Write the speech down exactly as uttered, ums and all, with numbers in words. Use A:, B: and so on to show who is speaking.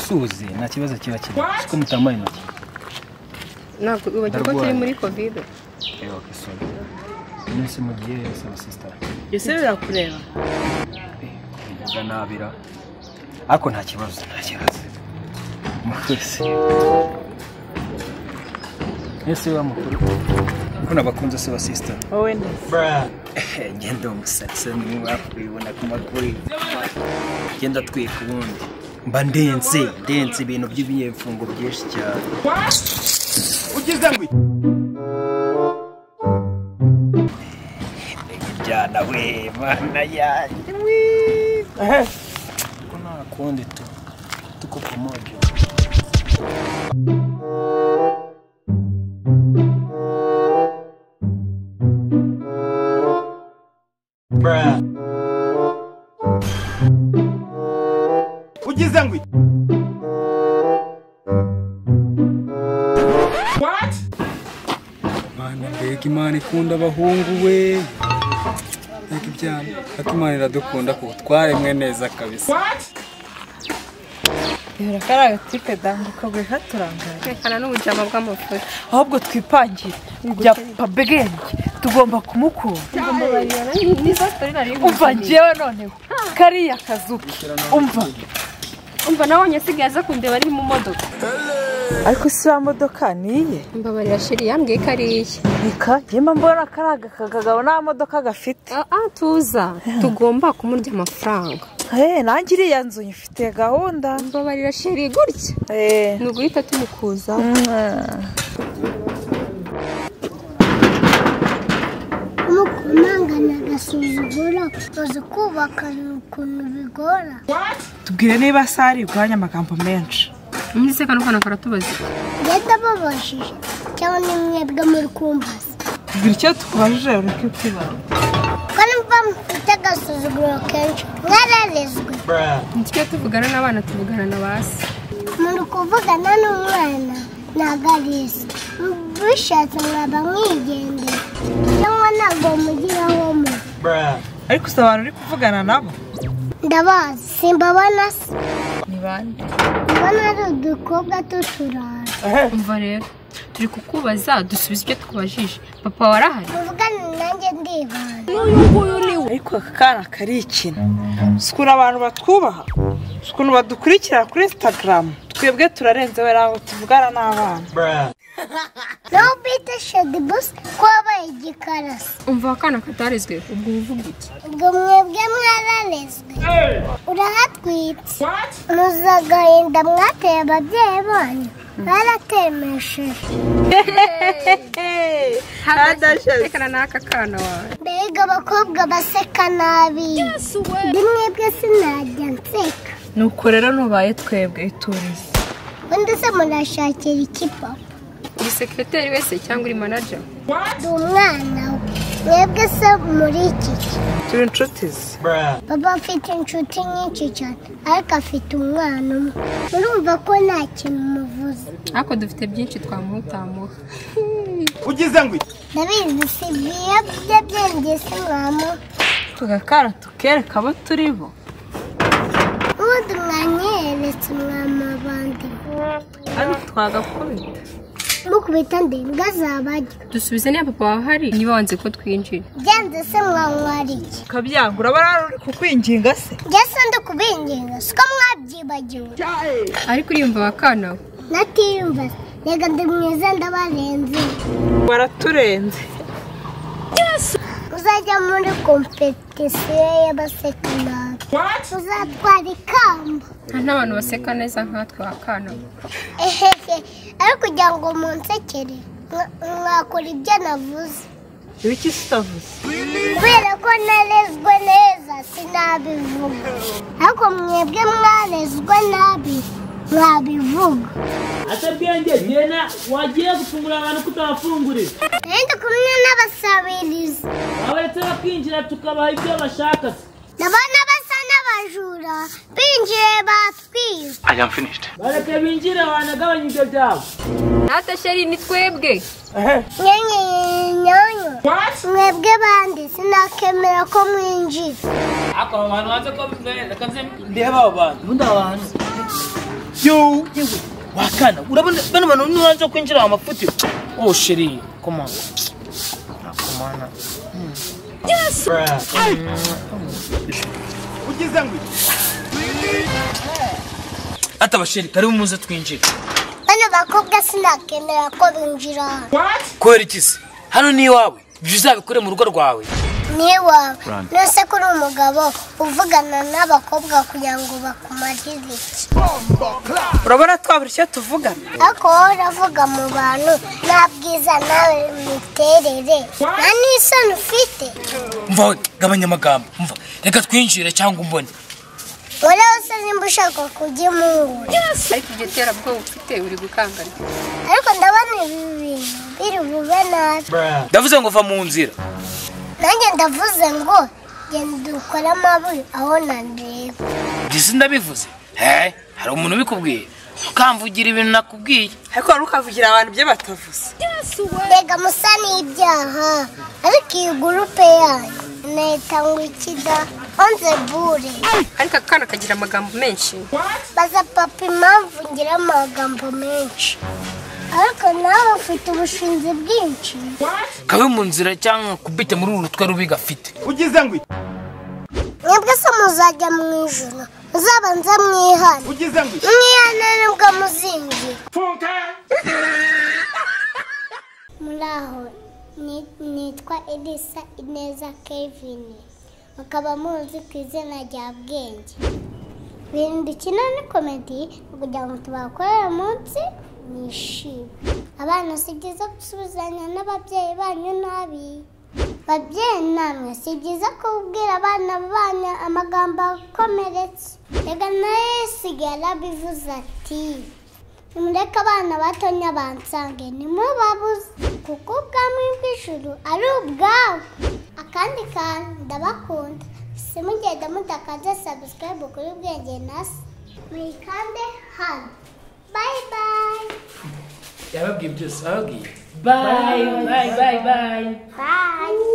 A: musuhuze nta kibazo kiba kiri siko mutamaye intoki
B: ntabwo ubagiye ko turi muri covid
A: eh okay sorry nese mugiye saba sister
B: ese birakureba
A: bivuga nabira ako nta kibazo nta kibazo mufese ese wa mukuru ko nabakunze saba sister
B: wowe nde
A: bra genda umusatsi ni mwakubibona ku makuru genda twika ubundi mba ndenze ndenze ibintu by'ibinyefungo byinshi cyane ugize ngwi jana we mana yanjye wi eh kuna kundi tu tuko pamoja bra ugize ngwi what mana mbega imana ikunda abahungu we mbega ibyana akimana iradukunda ko twaremwe neza kabisa what
B: yora karaga tipe dango kagwe haturangara
C: kana n'ubujama bw'amafuri
B: ahubwo twipangira bya pabegenge tugomba kumukura
C: tugomba bariyana nizo story nari
B: umva njewe noneho kariya kazuki umva
C: umva nabonye sigaza kundeba ari mu modoka
B: ariko si wa modoka niye
C: mbabarira shiri yambwiye kariye
B: nika yema mbona karaga kagabo na modoka gafite
C: ah ah tuza tugomba kumurya amafaranga
B: eh nangiri yanzu ifite gahunda
C: mbabarira shiri gutya
B: eh
C: nuguhita tumukuza
D: Mangana gasuzugura uzi kubaka ukuntu bigora
B: tubwire niba sari bwanya amagambo menshi
C: umunsi kano kana karatubaza
D: genda babashije cyangwa nimwebwe muri kumbaza
B: tubwire icyo tukubajije uri kwibara
D: kandi mva mfite gasuzuguro kenshi mwararezwe
C: ntitwe tuvugana n'abana tuvugana na basi
D: muri kuvugana n'umwana ntabwo arizi bishatse mwaba mwigendera cyangwa ntabwo mugiraho mu
B: ariko se abantu uri kuvugana nabo
D: ndabazi simbabona se
B: ni bande
D: mbona ari udukobwa tuturara
C: umva rero turi kukubaza dusubiza ibyo tukubajije papa warahari
D: muvugane nanjye ndibana
C: n'uyu nguyu ni we
B: ariko akana karikina sukura abantu batwubaha sukuntu badukurikira kuri Instagram twebwe turarenze we raho tuvugana n'abana
D: no bite shedi boss kwabaye igikarasi
C: umva akana katarezwe ubwo uvuga iki
D: ubwo mwebwe mwararezwe urahatwitse muzagahinda mwateye ababyeyi banyu baratemesheje
C: hadashekana n'aka kana wawe
D: mbega abakobwa baseka nabi ndi mwebwe sinajya nseka
B: nuko rero nubaye twebwe iturize
D: ubundi se murashakira iki papa
C: uri sekreteri wese cyangwa uri manager
D: ndi umwana we mwebwe se muri iki
B: turi inshuti ze
D: papa afite inshuti nyinshi cyane ariko afite umwana umwe urumva ko nta kintu muvuze
C: ariko dufite byinshi twamuhutamuha
A: ugize ngwi
D: ndabizi si ibiyobyabwenge se mwamu
B: tugakara tukereka abo turi bo
D: ubundi mwanyeretse mwama abandi
B: ariko twagakubita
D: mukubita ndembwa zabajya
C: dusubize niba papa wahari niba wanze ko twinjira
D: byanze se mwanywara iki
B: ukabyangura barara uri kukwinginga se
D: byose ndi kubinginga siko mwabyibagiwe
C: ariko uriyumva wakana we
D: natiyumva reka ndi mwiza ndabarenze
B: baraturenze
D: uzajya muri kompetisiyo y'abaseka nabi uzatwara ikamba
C: nta n'abantu baseka neza nkatwe wakana we
D: ehehe ariko kugira ngo munsekere mwakora ibyo navuze
B: ibiki sitavuze
D: kubera ko narezwe neza sinabivuga ariko mwebwe mwarezwe nabi mwabivuga
E: atabwenge nyena wagiye gufungura abantu kutabafungurira
D: ndi kumwe n'abasabirizi
E: abaretse bakinjira tukabaha ibyo bashaka
D: ndabona basa n'abajura binjiye batwiye
A: I am finished
E: bareke binjire wanagabanya ibyo byabo
C: nata sheri ni twebwe
D: nyenyenyenyo mwebwe bandi sinakemera ko mwinjira
E: ako abantu hanze ko ndeba abo bantu bundi abantu
A: Yo, yewe. Wakana, urabona bano bantu nuranze kwinjira amafuti. Oh sheri, come on. Come on. Yes. Ugize ngwi. Ata basheri, kari umuze twinjira.
D: Bano bakobwa sinakemera ko binjira.
A: Kwera ikisi? Hano ni iwawe. Bizabikore mu rugo rwawe.
D: Ni wawe. Nose kuri umugabo uvugana n'abakobwa kugira ngo bakumarire iki.
B: urabona twabura icyo tuvugana
D: Ako uravuga mu bantu nta bwiza nawe miterere. Nta n'isoni ufite.
A: Mva gabanya amagambo. Mva reka twinjire cyangwa umbone.
D: Wala wose nimba ushaka kujya imungura.
C: ariko ibyo terabwoba ufite uri gukangana
D: Ariko ndabona ibi bintu biri bube nabi.
A: Ndavuze ngo va mu nzira.
D: Nanjye ndavuze ngo genda dukore amabuye aho nandeba.
A: Ndisi ndabivuze. He, hari umuntu ubikubwiye. Ukamvugira ibintu nakubwiye.
B: ariko wari ukavugira abantu ibyo batavuze
D: Mbega musa n'ibyaha. Ariko iyi gurupe yanyu neta ngo ikida onze bure.
C: ariko akana kagira amagambo menshi
D: Baza papa impamvu ngira amagambo menshi. Ariko nawe ufite ubushinzi bwinshi.
A: Kabe mu nzira cyangwa kubite muri uru rutwe rubi gafite.
F: Ugize ngwi.
D: Mwebwe se muzajya mu ijoro. Muzabanza mwihane.
F: Ugize ngwi.
D: Mwihane nibwo muzinjira.
F: Funka.
D: Muraho nitwa Elisa Ineza Kevin. Bakaba muzi ku izina rya Bwenge. Ibintu dukina ni komedi kugira ngo tubakorere munsi nishime. Abana si byiza gusubizanya n'ababyeyi banyu nabi. Babyeyi namwe si byiza kubwira abana banyu amagambo akomeretse. Rega nawe sigara bivuze ati nimureke abana batonya bansange nimubabuze kuko ubwami bw'ijuru ari ubwabo. Akandi kantu ndabakunda simugenda mudakaze subscribe kuri Bwenge nasi mwikande hano. Bye bye.
A: Yababwiye byose, ababwiye.
E: Bye, bye, bye, bye.
D: Bye.